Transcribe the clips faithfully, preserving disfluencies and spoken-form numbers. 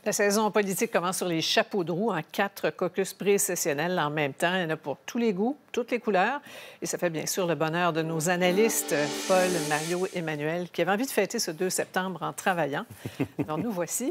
La saison politique commence sur les chapeaux de roue en quatre caucus pré-sessionnels en même temps. Il y en a pour tous les goûts, toutes les couleurs. Et ça fait bien sûr le bonheur de nos analystes, Paul, Mario, Emmanuel, qui avaient envie de fêter ce deux septembre en travaillant. Alors, nous voici.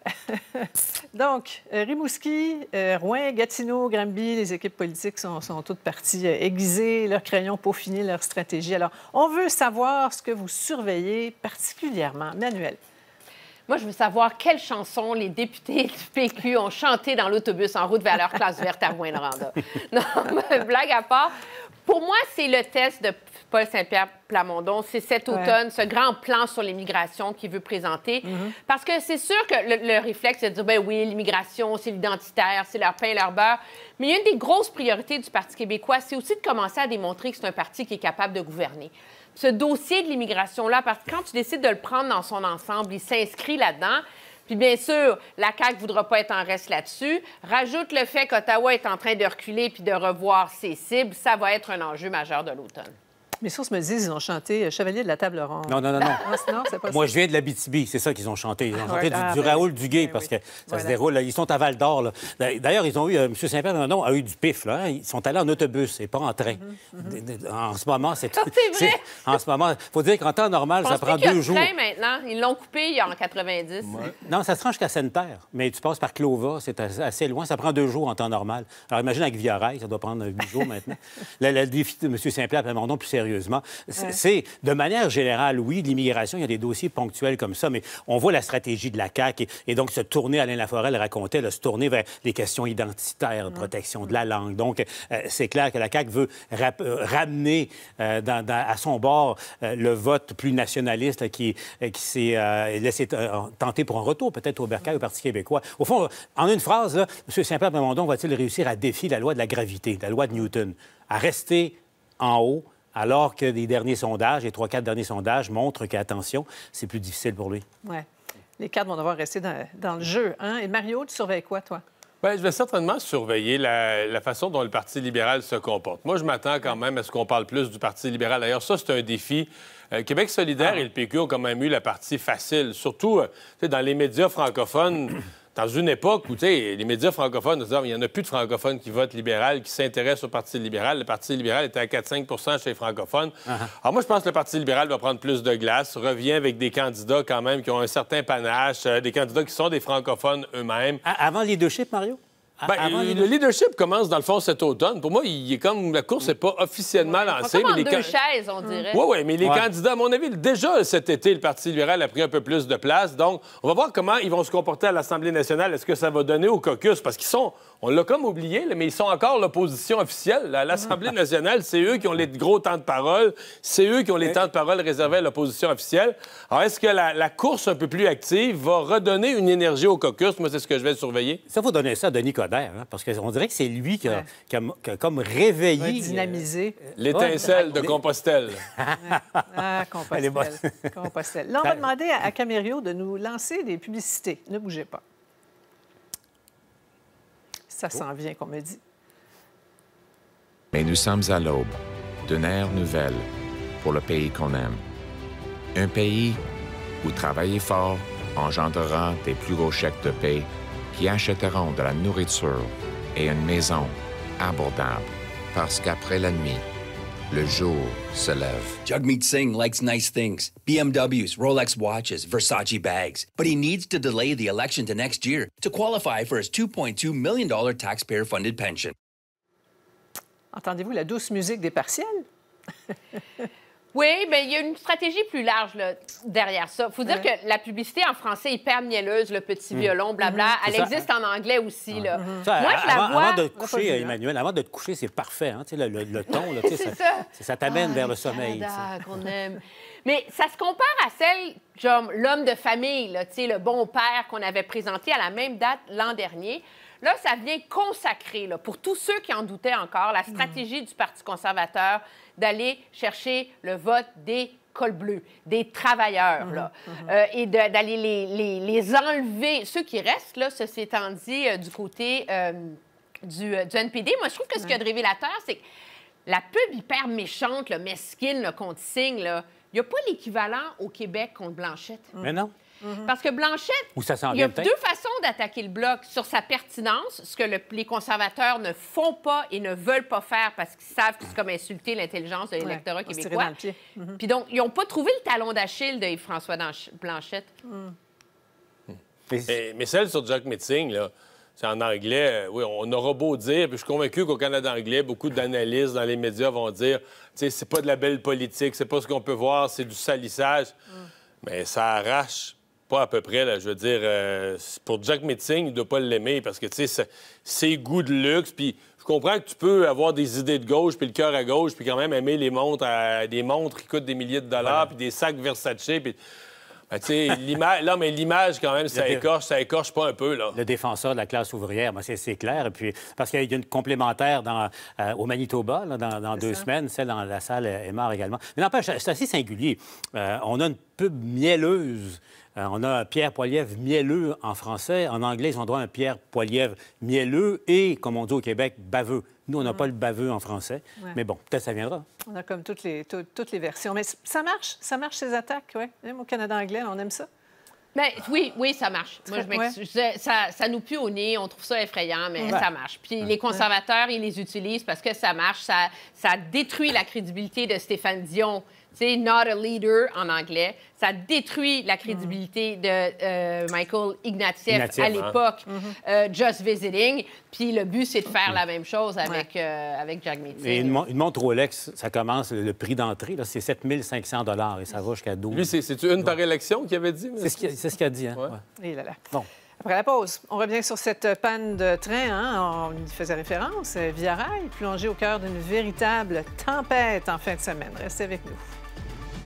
Donc, Rimouski, euh, Rouyn, Gatineau, Granby, les équipes politiques sont, sont toutes parties euh, aiguiser leurs crayons, peaufiner leur stratégie. Alors, on veut savoir ce que vous surveillez particulièrement. Manuel. Moi, je veux savoir quelles chansons les députés du P Q ont chanté dans l'autobus en route vers leur classe verte à Rouyn-Noranda. Non, blague à part. Pour moi, c'est le test de Paul Saint-Pierre Plamondon. C'est cet automne, ouais. ce grand plan sur l'immigration qu'il veut présenter. Mm-hmm. Parce que c'est sûr que le, le réflexe, c'est de dire, ben oui, l'immigration, c'est l'identitaire, c'est leur pain et leur beurre. Mais il y a une des grosses priorités du Parti québécois, c'est aussi de commencer à démontrer que c'est un parti qui est capable de gouverner. Ce dossier de l'immigration-là, parce que quand tu décides de le prendre dans son ensemble, il s'inscrit là-dedans. Puis bien sûr, la C A Q ne voudra pas être en reste là-dessus. Rajoute le fait qu'Ottawa est en train de reculer puis de revoir ses cibles. Ça va être un enjeu majeur de l'automne. Mes sources me disent qu'ils ont chanté Chevalier de la table ronde. Non, non, non, non. non, non c'est pas Moi, ça. je viens de l'Abitibi, c'est ça qu'ils ont chanté. Ils ont chanté ouais, du, ah, du ben, Raoul Duguay, ben, parce oui. que ça voilà. se déroule. Là. Ils sont à Val-d'Or. D'ailleurs, ils ont eu, euh, M. Saint-Pierre a eu du pif. Là, hein. Ils sont allés en autobus et pas en train. Mm-hmm, mm-hmm. En ce moment, c'est... c'est vrai! En ce moment, il faut dire qu'en temps normal, ça prend deux jours. Train maintenant. Ils l'ont coupé il y a en quatre-vingt-dix. Ouais. Non, ça se rend jusqu'à Sainte-Terre. Mais tu passes par Clova, c'est assez loin. Ça prend deux jours en temps normal. Alors imagine avec Via-Rail, ça doit prendre huit jours maintenant. Le, le défi de M. Saint-Pierre Plamondon, plus sérieusement, c'est ouais. de manière générale, oui, l'immigration, il y a des dossiers ponctuels comme ça, mais on voit la stratégie de la C A Q et, et donc se tourner, Alain Laforêt le racontait, là, se tourner vers les questions identitaires, de protection de la langue. Donc, euh, c'est clair que la C A Q veut rap euh, ramener euh, dans, dans, à son bord euh, le vote plus nationaliste là, qui, euh, qui s'est euh, laissé euh, tenter pour un retour, peut-être au bercail, au Parti québécois. Au fond, en une phrase, là, M. Saint-Pierre Plamondon va-t-il réussir à défier la loi de la gravité, la loi de Newton, à rester en haut, alors que les derniers sondages, les trois, quatre derniers sondages montrent qu'attention, c'est plus difficile pour lui. Oui. Les cartes vont devoir rester dans, dans le jeu. Hein? Et Mario, tu surveilles quoi, toi? Bien, je vais certainement surveiller la, la façon dont le Parti libéral se comporte. Moi, je m'attends quand même à ce qu'on parle plus du Parti libéral. D'ailleurs, ça, c'est un défi. Euh, Québec solidaire ah. et le P Q ont quand même eu la partie facile, surtout euh, dans les médias francophones. Dans une époque où, tu sais, les médias francophones, il n'y en a plus de francophones qui votent libéral, qui s'intéressent au Parti libéral. Le Parti libéral était à quatre à cinq chez les francophones. Uh-huh. Alors moi, je pense que le Parti libéral va prendre plus de glace, revient avec des candidats quand même qui ont un certain panache, euh, des candidats qui sont des francophones eux-mêmes. Avant le leadership, Mario? Ben, Avant le leadership commence, dans le fond, cet automne. Pour moi, il est comme la course n'est pas officiellement ouais, lancée. Comme mais en les deux chaises, on dirait. Oui, oui, mais les ouais. candidats, à mon avis, déjà cet été, le Parti libéral a pris un peu plus de place. Donc, on va voir comment ils vont se comporter à l'Assemblée nationale. Est-ce que ça va donner au caucus? Parce qu'ils sont, on l'a comme oublié, là, mais ils sont encore l'opposition officielle. À l'Assemblée nationale, c'est eux qui ont les gros temps de parole. C'est eux qui ont les ouais. temps de parole réservés à l'opposition officielle. Alors, est-ce que la, la course un peu plus active va redonner une énergie au caucus? Moi, c'est ce que je vais surveiller. Ça, il faut donner ça à Denis Coderre, hein, parce que on dirait que c'est lui qui a, ouais. qui a, qui a comme réveillé... Ouais, dynamisé. Euh, L'étincelle ouais. de Compostelle. Ah, Compostelle. Compostelle. Là, on va demander à, à Camério de nous lancer des publicités. Ne bougez pas. Ça oh. s'en vient, qu'on me dit. Mais nous sommes à l'aube d'une ère nouvelle pour le pays qu'on aime. Un pays où travailler fort engendrera des plus gros chèques de paie qui achèteront de la nourriture et une maison abordable. Parce qu'après la nuit, le jour se lève. Jagmeet Singh likes nice things. B M Ws, Rolex watches, Versace bags. But he needs to delay the election to next year to qualify for his two point two million dollars taxpayer-funded pension. Entendez-vous la douce musique des partiels? Oui, bien, il y a une stratégie plus large là, derrière ça. Il faut dire ouais. que la publicité en français est hyper mielleuse, le petit mmh. violon, blabla. Mmh. Elle existe ça. en anglais aussi. Ouais. Là. Mmh. Ça, Moi, je la avant, vois... Avant de te coucher, Emmanuel, avant de te coucher, c'est parfait. Hein? Le, le, le ton, là, ça, ça. ça t'amène ah, vers le sommeil. Canada, qu'on aime. Mais ça se compare à celle, genre, l'homme de famille, là, le bon père qu'on avait présenté à la même date l'an dernier. Là, ça vient consacrer, là, pour tous ceux qui en doutaient encore, la stratégie mmh. du Parti conservateur d'aller chercher le vote des cols bleus, des travailleurs, mmh, là, mmh. Euh, et d'aller les, les, les enlever. Ceux qui restent, là, ceci étant dit, euh, du côté euh, du, euh, du N P D. Moi, je trouve que ce qu'il y a de révélateur, c'est que la pub hyper méchante, le mesquine, le contre signe, là, il n'y a pas l'équivalent au Québec contre Blanchette. Mais non. Mm-hmm. Parce que Blanchette, Où ça s'en il y a vient, deux façons d'attaquer le Bloc. Sur sa pertinence, ce que le, les conservateurs ne font pas et ne veulent pas faire parce qu'ils savent que c'est comme insulter l'intelligence de l'électorat ouais, québécois. Mm-hmm. Puis donc, ils n'ont pas trouvé le talon d'Achille de Yves-François Blanchette. Mm. Mais, mais celle sur Jack Metzing, là, c'est en anglais. Oui, on aura beau dire, puis je suis convaincu qu'au Canada anglais, beaucoup d'analystes dans les médias vont dire, tu sais, c'est pas de la belle politique, c'est pas ce qu'on peut voir, c'est du salissage. Mm. Mais ça arrache pas à peu près, là. Je veux dire, euh, pour Jack Metzing, il doit pas l'aimer parce que, tu sais, c'est goût de luxe, puis je comprends que tu peux avoir des idées de gauche, puis le cœur à gauche, puis quand même aimer les montres, à, des montres qui coûtent des milliers de dollars, puis des sacs Versace, puis... Ben, tu sais, l'image, là, mais l'image, quand même, ça écorche, ça écorche pas un peu, là. Le défenseur de la classe ouvrière, ben, c'est clair. Et puis, parce qu'il y a une complémentaire dans, euh, au Manitoba, là, dans, dans deux ça. semaines. Celle dans la salle est morte également. Mais n'empêche, c'est assez singulier. Euh, on a une pub mielleuse. Euh, on a Pierre Poilievre mielleux en français. En anglais, ils ont droit à un Pierre Poilievre mielleux et, comme on dit au Québec, baveux. Nous, on n'a mm. pas le baveux en français. Ouais. Mais bon, peut-être ça viendra. On a comme toutes les, tout, toutes les versions. Mais ça marche, ça marche, ces attaques, oui. Même au Canada anglais, on aime ça. Bien, oui, oui, ça marche. Moi, je m'excuse. Ouais. Ça, ça nous pue au nez, on trouve ça effrayant, mais ouais. ça marche. Puis ouais. les conservateurs, ils les utilisent parce que ça marche. Ça, ça détruit la crédibilité de Stéphane Dion. Tu sais, not a leader en anglais. Ça détruit la crédibilité mm. de euh, Michael Ignatieff, Ignatieff à l'époque, hein? mm-hmm. euh, Just Visiting. Puis le but, c'est de faire la même chose avec, ouais. euh, avec Jack Metzing. Et une, une montre Rolex, ça commence, le, le prix d'entrée, c'est sept mille cinq cents dollars et ça va jusqu'à douze. Lui, c'est-tu une par élection qu'il avait dit? C'est ce qu'il ce qu a dit, hein? Ouais. Ouais. Et là, là. Bon. Après la pause, on revient sur cette panne de train. Hein? On y faisait référence. Via Rail, plongé au cœur d'une véritable tempête en fin de semaine. Restez avec nous.